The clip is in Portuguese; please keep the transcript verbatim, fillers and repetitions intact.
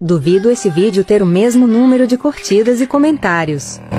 Duvido esse vídeo ter o mesmo número de curtidas e comentários.